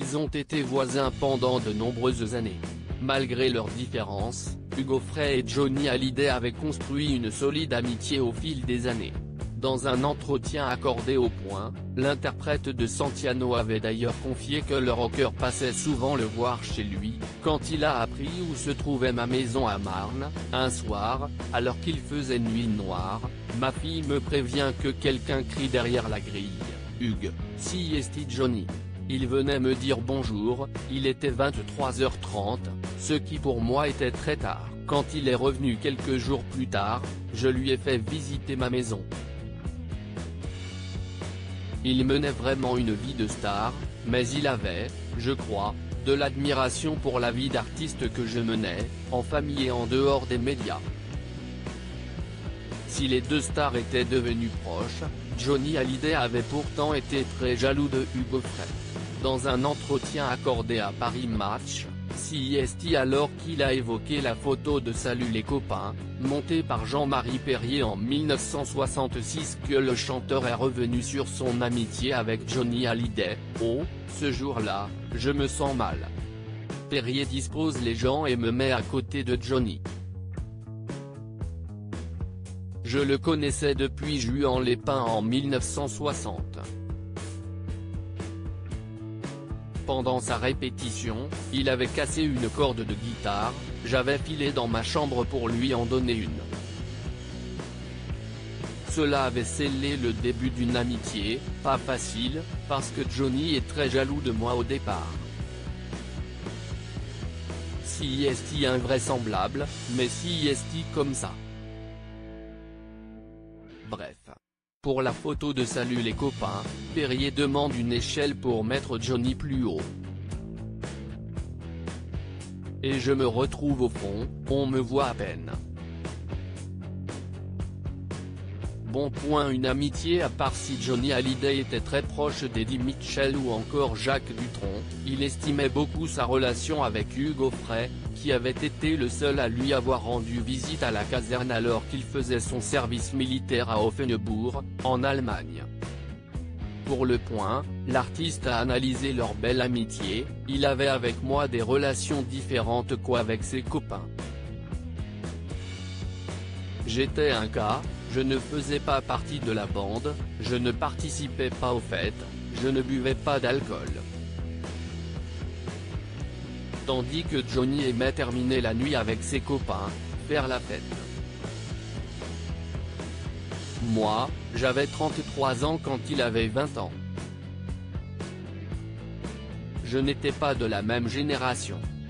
Ils ont été voisins pendant de nombreuses années. Malgré leurs différences, Hugo Frey et Johnny Hallyday avaient construit une solide amitié au fil des années. Dans un entretien accordé au Point, l'interprète de Santino avait d'ailleurs confié que le rocker passait souvent le voir chez lui. Quand il a appris où se trouvait ma maison à Marne, un soir, alors qu'il faisait nuit noire, ma fille me prévient que quelqu'un crie derrière la grille. Hugues, si est Johnny. Il venait me dire bonjour, il était 23h30, ce qui pour moi était très tard. Quand il est revenu quelques jours plus tard, je lui ai fait visiter ma maison. Il menait vraiment une vie de star, mais il avait, je crois, de l'admiration pour la vie d'artiste que je menais, en famille et en dehors des médias. Si les deux stars étaient devenus proches, Johnny Hallyday avait pourtant été très jaloux de Hugo Frey. Dans un entretien accordé à Paris Match, CST alors qu'il a évoqué la photo de Salut les copains, montée par Jean-Marie Perrier en 1966 que le chanteur est revenu sur son amitié avec Johnny Hallyday. Oh, ce jour-là, je me sens mal. Perrier dispose les gens et me met à côté de Johnny. Je le connaissais depuis Juan-les-Pins en 1960. Pendant sa répétition, il avait cassé une corde de guitare, j'avais filé dans ma chambre pour lui en donner une. Cela avait scellé le début d'une amitié, pas facile, parce que Johnny est très jaloux de moi au départ. Si est-il invraisemblable, mais si est-il comme ça. Bref. Pour la photo de Salut les copains, Perrier demande une échelle pour mettre Johnny plus haut. Et je me retrouve au fond, on me voit à peine. Bon point. Une amitié à part si Johnny Hallyday était très proche d'Eddie Mitchell ou encore Jacques Dutronc, il estimait beaucoup sa relation avec Hugo Frey, qui avait été le seul à lui avoir rendu visite à la caserne alors qu'il faisait son service militaire à Offenbourg, en Allemagne. Pour Le Point, l'artiste a analysé leur belle amitié, il avait avec moi des relations différentes qu'avec ses copains. J'étais un cas, je ne faisais pas partie de la bande, je ne participais pas aux fêtes, je ne buvais pas d'alcool. Tandis que Johnny aimait terminer la nuit avec ses copains, faire la fête. Moi, j'avais 33 ans quand il avait 20 ans. Je n'étais pas de la même génération.